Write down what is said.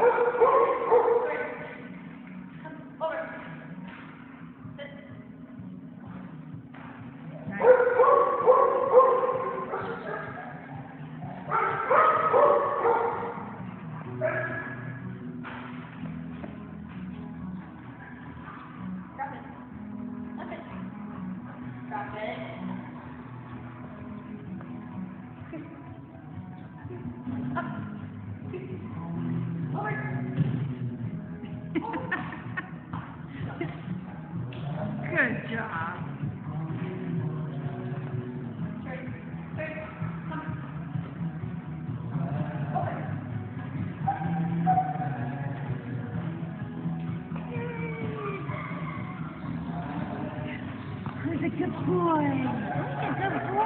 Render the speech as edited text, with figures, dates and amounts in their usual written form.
Drop it. Up. Over. Good job. Straight. Come. Over. Who's a good boy? Who's a good boy?